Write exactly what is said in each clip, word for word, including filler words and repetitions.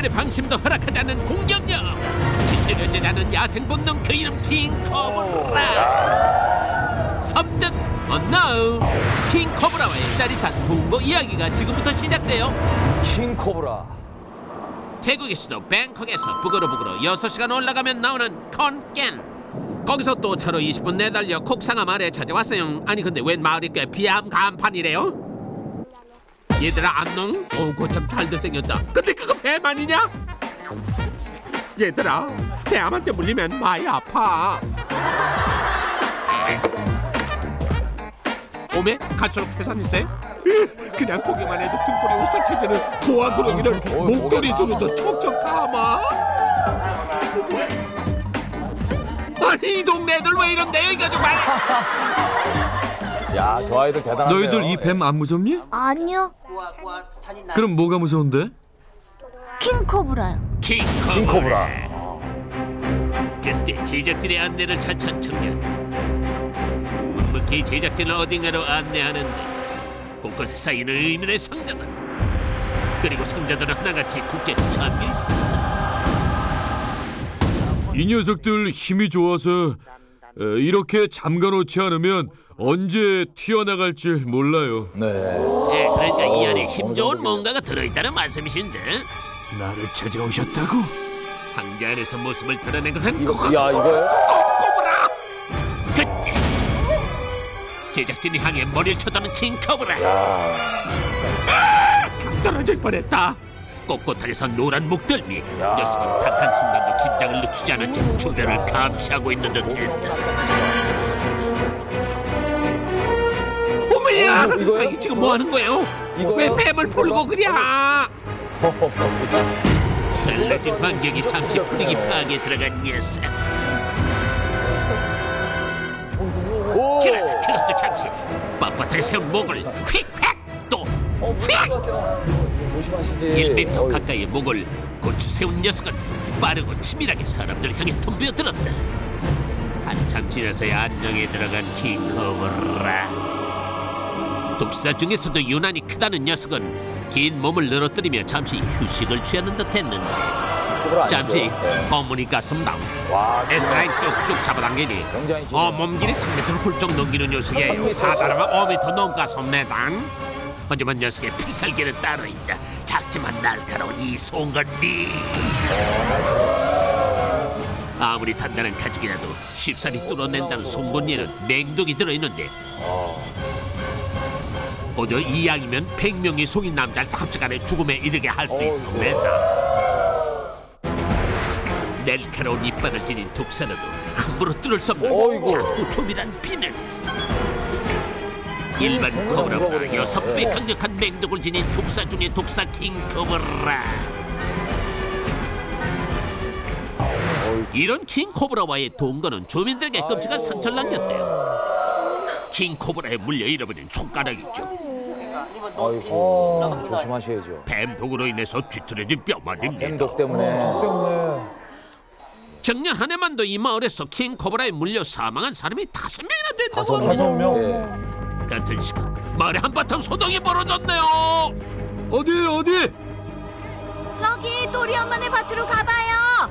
인간의 방심도 허락하지 않는 공격력, 길들여지지 않은 야생 본능, 그 이름 킹코브라. 섬뜩 언나우 킹코브라와의 짜릿한 동거 이야기가 지금부터 시작돼요. 킹코브라. 태국의 수도 뱅콕에서 북으로 북으로 여섯 시간 올라가면 나오는 콘켄. 거기서 또 차로 이십 분 내달려 콕상아 마을에 찾아왔어요. 아니 근데 웬 마을이 꽤 비암 간판이래요? 얘들아 안녕? 오 고참 잘도 생겼다. 근데 그거 뱀아니냐? 얘들아 뱀한테 물리면 많이 아파. 오메 갈수록 태산일세? 그냥 보기만 해도 등골이 오싹해지는 고아구렁이를 목도리 두르도 척척 감아? 아니 이 동네 애들 왜 이런데요 이거 정말. 야, 저 아이들 대단하네요. 너희들 이 뱀 안 무섭니? 아니요. 그럼 뭐가 무서운데? 킹코브라요. 킹코브라. 킹코브라. 그때 제작진의 안내를 자찬 청년. 묵묵히 제작진을 어딘가로 안내하는데 곳곳에 쌓이는 의문의 상자들. 그리고 상자들은 하나같이 굳게 잠겨 있습니다. 이 녀석들 힘이 좋아서 에, 이렇게 잠가놓지 않으면 언제 튀어나갈지 몰라요. 네. 네, 그러니까 이 안에 힘 좋은 뭔가가 들어있다는 말씀이신데. 나를 찾아오셨다고? 상자 안에서 모습을 드러낸 것은 이거, 야, 이거요? 코브라. 그때 제작진이 향해 머리를 쳐다는 킹코브라. 아, 강 떨어질 뻔했다. 꼿꼿하게 선 노란 목덜미. 녀석은 단 한순간도 긴장을 늦추지 않은 채 주변을 감시하고 있는 듯했다. 어머야! 아, 이게 지금 뭐 하는 거예요? 왜 뱀을 풀고 그래? 달라진 환경이 잠시 분위기 파악에 들어간 녀석. 그러나 그것도 잠시 빳빳하게 세운 목을 휙휙 또 휙! 조심하시지. 일 미터 가까이의 목을 고추 세운 녀석은 빠르고 치밀하게 사람들 향해 덤벼들었다. 한참 지나서야 안정에 들어간 킹코브라. 독사 중에서도 유난히 크다는 녀석은 긴 몸을 늘어뜨리며 잠시 휴식을 취하는 듯했는데 잠시 어머니 가슴 다운 S라인 쭉쭉 잡아당기니 어 몸길이 삼 미터를 훌쩍 넘기는 녀석이에요. 다 자라면 오 미터 넘가섭니다. 하지만 녀석의 필살기는 따로 있다. 작지만 날카로운 이 송곳니. 아무리 단단한 가죽이라도 쉽사리 뚫어낸다는 송곳니는 맹독이 들어있는데 고저 이 양이면 백 명이 속인 남자를 잡초간에 죽음에 이르게 할 수 있습니다. 날카로운 이빨을 지닌 독사라도 함부로 뚫을 수 없는 작고 조밀한 비늘. 일반 코브라보다 여섯 배 강력한 맹독을 지닌 독사 중의 독사 킹코브라. 이런 킹코브라와의 동거는 주민들에게 끔찍한 상처를 남겼대요. 킹코브라에 물려 잃어버린 손가락이죠. 아이고, 조심하셔야죠. 뱀독으로 인해서 뒤틀어진 뼈마디입니다. 뱀독 때문에. 작년 한 해만도 이 마을에서 킹코브라에 물려 사망한 사람이 다섯 명이나 된다고. 다섯 명? 네. 같은 시간 마을에 한바탕 소동이 벌어졌네요. 어디 어디? 저기 또리 엄마네 밭으로 가봐요.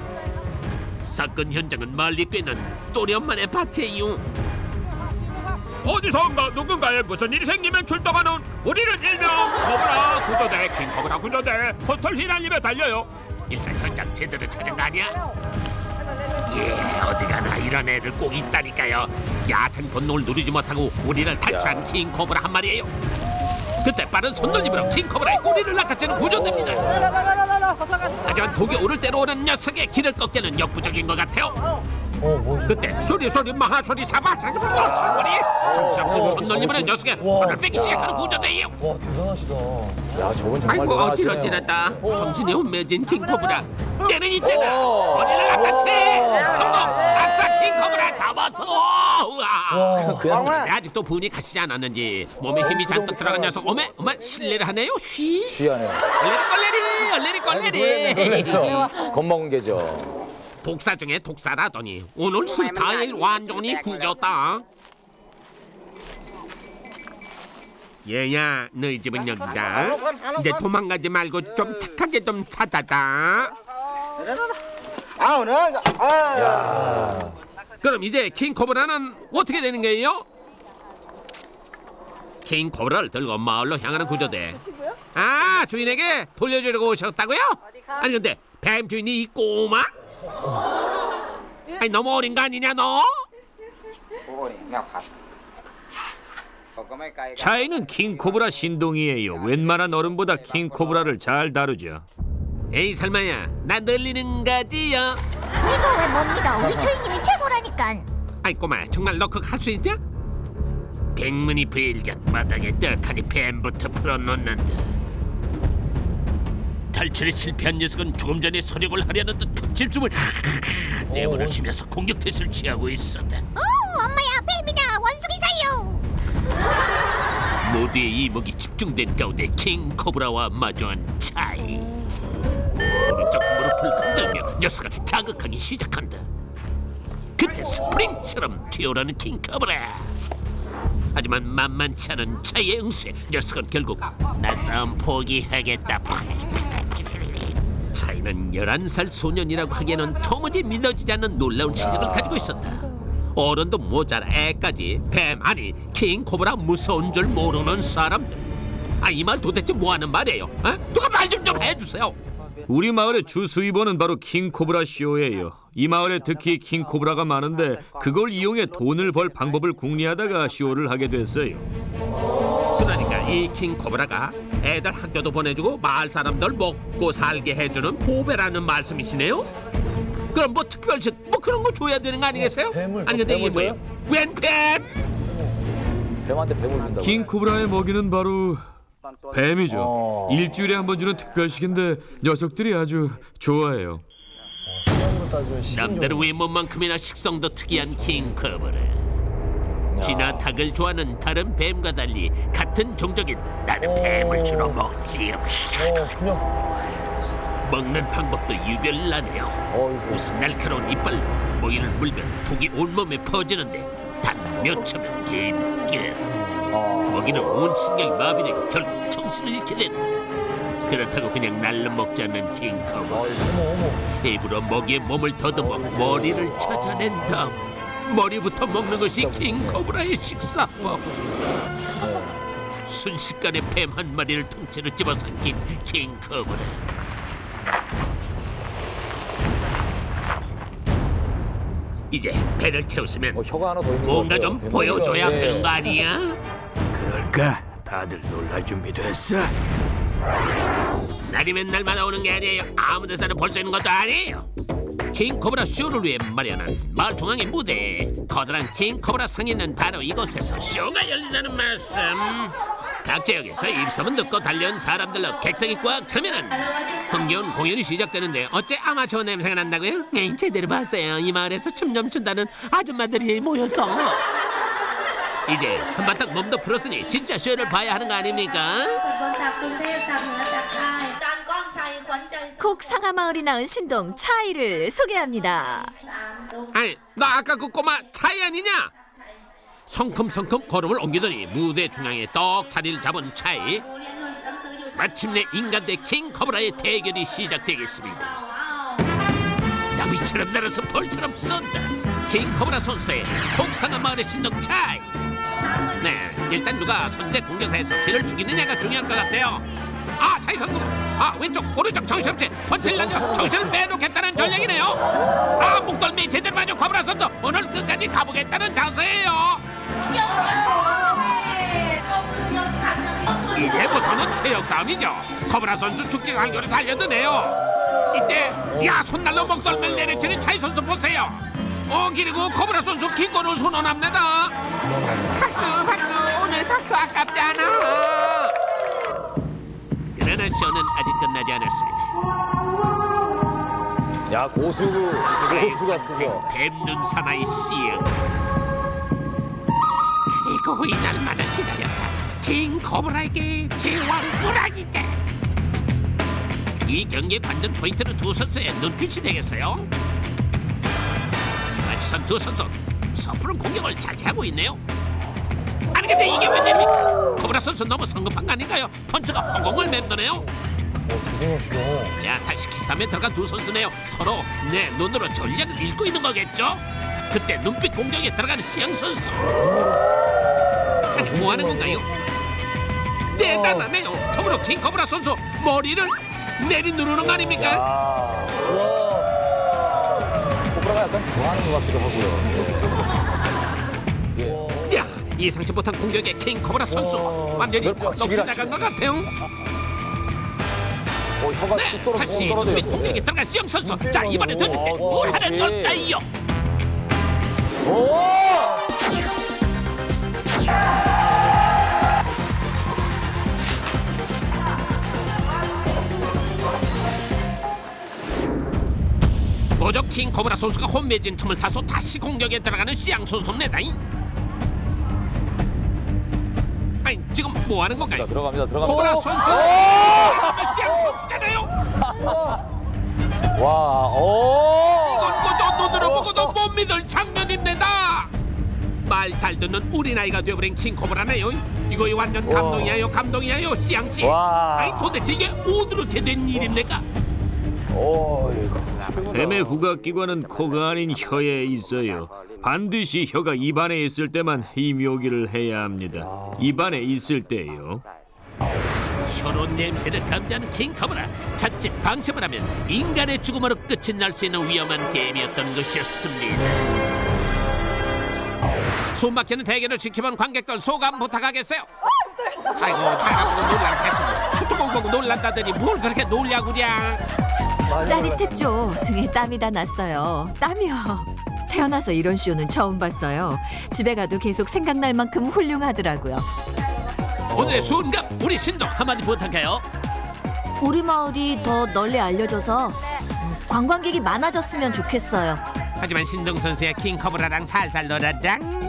사건 현장은 멀리 꿰는 또리 엄마네 밭이에요. 어디선가 누군가에 무슨 일이 생기면 출동하는 우리는 일명 코브라 구조대 킹코브라 구조대 포털 휘날리며 달려요. 일단 현장 제대로 찾은 거 아니야? 예, 어디 가나 이런 애들 꼭 있다니까요. 야생 본능을 누리지 못하고 우리를 탈출한 킹코브라 한 마리예요. 그때 빠른 손놀림으로 킹코브라의 꼬리를 낚아채는 구조대입니다. 하지만 독이 오를 대로 오는 녀석의 길을 꺾기는 역부족인 것 같아요. 그때 소리 소리 마하소리 사바사기 불러 사거리 정신없는 손놀림으로 녀석의 손을 빼기 시작하는 구조대예요. 와, 대단하시다. 야, 저건 정말 아이고 어지러지렸다. 정신이 혼매진 킹코브라. 때는 이때다. 머리를 낚아채 성공. 아싸 킹코브라 잡았어. 우와. 아직도 분이 가시지 않았는지 몸에 힘이 잔뜩 들어간 녀석. 어메 어메 실례를 하네요. 쉬. 쉬하네요. 얼레리 꼴레리 얼레리 꼴레리. 겁먹은 게죠. 독사 중에 독사라더니 오늘 스타일 완전히 구겼다. 얘야, 너희 집은 여기다. 이제 도망가지 말고 좀 착하게 좀 찾아다. 야. 그럼 이제 킹코브라는 어떻게 되는 거예요? 킹코브라를 들고 마을로 향하는 구조대. 아, 주인에게 돌려주려고 오셨다고요? 아니 근데 뱀 주인이 이 꼬마? 아니 너무 어린 거 아니냐 너? 차이는 킹코브라 신동이에요. 웬만한 어른보다 킹코브라를 잘 다루죠. 에이 설마야, 나 늘리는 거지요? 이거 왜 뭡니다. 우리 주인님이 최고라니까. 아이 꼬마, 정말 너 그거 할 수 있냐? 백문이 불견, 마당에 떡하니 뱀부터 풀어놓는다. 탈출에 실패한 녀석은 조금 전에 서력을 하려는 듯 그 집중을 내버려 쉬면서 공격 태세를 취하고 있었다. 오, 엄마야, 뱀이다. 원숭이 살려. 모두의 이목이 집중된 가운데 킹코브라와 마주한 차이. 오른쪽 무릎을 흔들며 녀석을 자극하기 시작한다. 그때 스프링처럼 튀어오르는 킹코브라. 하지만 만만치 않은 차이의 응수에 녀석은 결국 나 싸움 포기하겠다. 차이는 열한 살 소년이라고 하기에는 도무지 믿어지지 않는 놀라운 실력을 가지고 있었다. 어른도 모자라 애까지 뱀 아니 킹코브라 무서운 줄 모르는 사람들. 아, 이 말 도대체 뭐하는 말이에요? 어? 누가 말 좀 좀 해주세요. 우리 마을의 주 수입원은 바로 킹코브라 쇼예요. 이 마을에 특히 킹코브라가 많은데 그걸 이용해 돈을 벌 방법을 궁리하다가 쇼를 하게 됐어요. 그러니까 이 킹코브라가 애들 학교도 보내주고 마을 사람들 먹고 살게 해주는 보배라는 말씀이시네요. 그럼 뭐 특별시 뭐 그런 거 줘야 되는 거 아니겠어요? 뱀을, 아니 근데 이게 뱀을 뭐예요? 웬 뱀? 뱀한테 뱀을 준다고. 킹코브라의 먹이는 바로 뱀이죠. 어. 일주일에 한 번 주는 특별식인데 녀석들이 아주 좋아해요. 수량으로 따지면 십인 남들 정도. 외모만큼이나 식성도 특이한 킹코브라. 쥐나 닭을 좋아하는 다른 뱀과 달리 같은 종족인 나는 오. 뱀을 주로 먹지요. 어, 그냥. 먹는 방법도 유별나네요. 어이구. 우선 날카로운 이빨로 먹이를 물면 독이 온몸에 퍼지는데 단 몇 초면 개입게 어. 먹이는 온 신경이 마비되고 결국 정신을 잃게 된다. 그렇다고 그냥 날로 먹지 않는 킹코브라. 어이, 어머, 어머. 입으로 먹이에 몸을 더듬어 머리를 찾아낸 다음 머리부터 먹는 것이 킹코브라의 식사법. 순식간에 뱀 한 마리를 통째로 집어삼킨 킹코브라. 이제 배를 채웠으면 어, 혀가 하나 더 있는 뭔가 것 좀 같아요. 보여줘야 뱀머리가, 되는 거 예. 아니야? 그럴까? 다들 놀랄 준비도 했어? 날이 맨날 마다오는 게 아니에요. 아무 데서나 볼 수 있는 것도 아니에요. 킹코브라 쇼를 위해 마련한 마을 중앙의 무대. 커다란 킹코브라 상인은 바로 이곳에서 쇼가 열린다는 말씀. 각 지역에서 입소문 듣고 달려온 사람들로 객석이 꽉 차면은 흥겨운 공연이 시작되는데 어째 아마추어 냄새가 난다고요? 에이, 제대로 봤어요. 이 마을에서 춤 좀 춘다는 아줌마들이 모여서 이제 한바탕 몸도 풀었으니 진짜 쇼를 봐야 하는 거 아닙니까? 곡상가 마을이 낳은 신동 차이를 소개합니다. 아니, 너 아까 그 꼬마 차이 아니냐? 성큼성큼 걸음을 옮기더니 무대 중앙에 떡 자리를 잡은 차이. 마침내 인간 대 킹코브라의 대결이 시작되겠습니다. 나비처럼 날아서 벌처럼 쏜다. 킹코브라 선수의 곡상가 마을의 신동 차이. 네, 일단 누가 선제 공격을 해서 뒤를 죽이느냐가 중요할 것 같아요. 아, 차이 선수! 아, 왼쪽, 오른쪽 정신없이 펀치를 날려 정신을 빼놓겠다는 전략이네요. 아, 목덜미 제대로 맞은 코브라 선수 오늘 끝까지 가보겠다는 자세예요. 이제부터는 체력 싸움이죠. 코브라 선수 죽기 간결에 달려드네요. 이때 야, 손날로 목덜미를 내리치는 차이 선수 보세요. 어, 그리고 코브라 선수 기권을 선언합니다. 박수, 박수. 오늘 박수 아깝지 않아. 그러나 쇼는 아직 끝나지 않았습니다. 야, 고수, 고수 같으셔. 뱀눈 사나이 시행. 그리고 이 날만을 기다렸다. 킹코브라에게 제왕 불안이다. 이 경기의 관전 포인트는 두 선수의 눈빛이 되겠어요. 마주선 두 선수 섣부른 공격을 자제하고 있네요. 아니 근데 이게 웬일입니까? 코브라 선수 너무 성급한 거 아닌가요? 펀치가 허공을 맴도네요. 자, 다시 키싸움에 들어간 두 선수네요. 서로 내 눈으로 전략을 읽고 있는 거겠죠? 그때 눈빛 공격에 들어가는 시영 선수. 아니 뭐 하는 건가요? 대단하네요. 톱으로 킹 코브라 선수 머리를 내리 누르는 거 아닙니까? 와. 코브라가 약간 좋아하는 것 같기도 하고요. 야, 예상치 못한 공격에 킹 코브라 선수 와, 완전히 지금 넉시 지금 나간 것 같아요. 어, 혀가 네, 뚝 떨어져, 다시 뚝 떨어져 눈빛 있어요. 공격에 들어간 시영 선수. 자, 이번에 도대체 어, 뭘 하는 그렇지. 걸까요? 오! 모조 킹 코브라 선수가 홈매진 틈을 타서 다시 공격에 들어가는 시양 선수입니다. 아니 지금 뭐 하는 건가요? 들어갑니다, 들어갑니다. 코브라 선수. 시양 선수잖아요. 와, 오! 이건 그저 눈으로 보고도 못 믿을 장면입니다. 말 잘 듣는 우리 나이가 되어버린 킹 코브라네요. 이거 완전 감동이야요, 감동이야요, 시양 씨. 와. 아니 도대체 이게 어떻게 된 일입니까? 오, 이거. 뱀의 후각기관은 코가 아닌 혀에 있어요. 반드시 혀가 입안에 있을 때만 이 묘기를 해야 합니다. 입안에 있을 때요. 혀로 냄새를 감지하는 킹 코브라. 자칫 방심을 하면 인간의 죽음으로 끝이 날 수 있는 위험한 게임이었던 것이었습니다. 숨막히는 대결을 지켜본 관객들 소감 부탁하겠어요. 아이고 잘하고 놀란 대충 초토공 보고 놀란다더니 뭘 그렇게 놀냐구랴. 짜릿했죠. 등에 땀이 다 났어요. 땀이요. 태어나서 이런 쇼는 처음 봤어요. 집에 가도 계속 생각날 만큼 훌륭하더라고요. 오늘의 순간 우리 신동 한마디 부탁해요. 우리 마을이 더 널리 알려져서 관광객이 많아졌으면 좋겠어요. 하지만 신동 선수의 킹 코브라랑 살살 놀았당.